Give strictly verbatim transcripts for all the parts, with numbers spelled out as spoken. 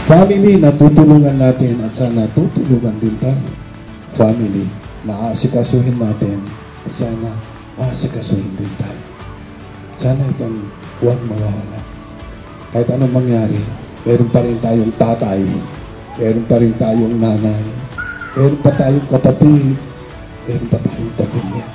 Family, natutulungan natin at sana tutulungan din tayo. Family, naasikasuhin natin at sana aasikasuhin din tayo. Sana itong huwag mawawala. Kahit anong mangyari, meron pa rin tayong tatay, meron pa rin tayong nanay, meron pa tayong kapatid, meron pa tayong pamilya.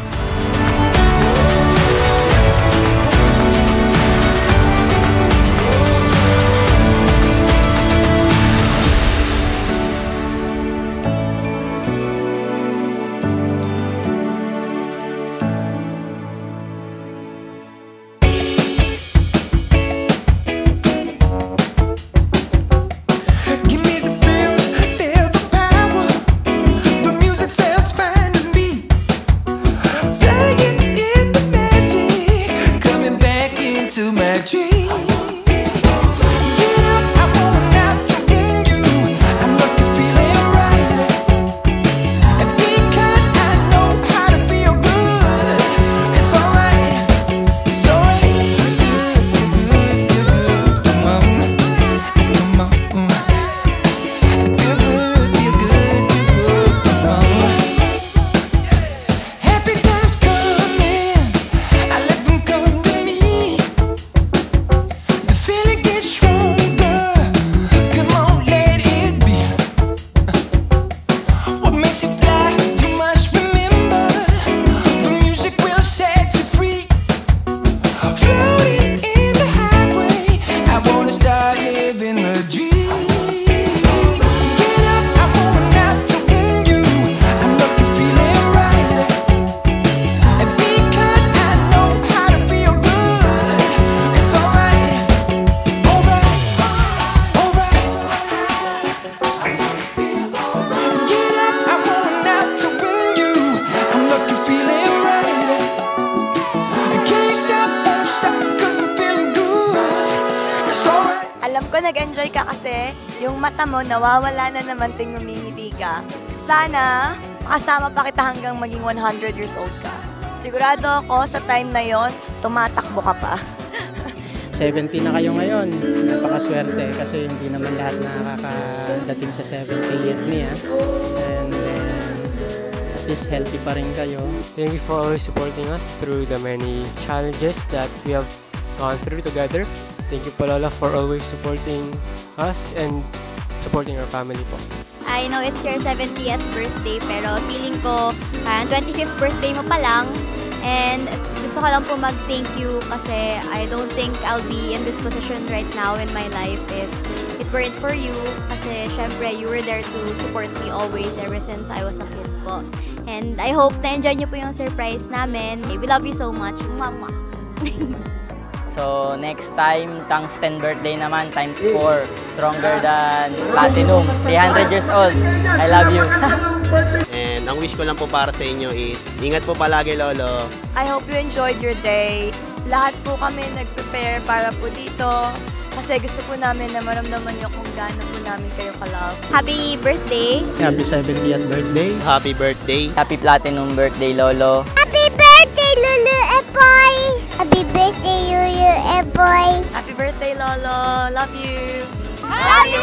Alam ko nag-enjoy ka kasi yung mata mo nawawala na naman ting ngumingiti ka. Sana makasama pa kita hanggang maging one hundred years old ka. Sigurado ako sa time na yon tumatakbo ka pa. seventy na kayo ngayon. Napakaswerte kasi hindi naman lahat nakakadating sa seventy-eight niya. And then, at least healthy pa rin kayo. Thank you for always supporting us through the many challenges that we have gone through together. Thank you po, Lola, for always supporting us and supporting our family po. I know it's your seventieth birthday, pero feeling ko uh, twenty-fifth birthday mo pa lang. And gusto ko lang po mag-thank you kasi I don't think I'll be in this position right now in my life if it weren't for you. Kasi syempre, you were there to support me always ever since I was a kid po. And I hope na-enjoy nyo po yung surprise namin. We love you so much. Mwah, mwah. So next time, tungsten birthday naman, times four. Stronger than platinum. three hundred years old. I love you. And ang wish ko lang po para sa inyo is, ingat po palagi, Lolo. I hope you enjoyed your day. Lahat po kami nag-prepare para po dito. Kasi gusto po namin na maramdaman niyo kung gaano po namin kayo ka-love. Happy birthday! Happy seventieth birthday! Happy birthday! Happy platinum birthday, Lolo! Happy birthday, Lulu Epoy! Happy birthday, Lulu Epoy! Happy birthday, Lolo! Love you! Love you!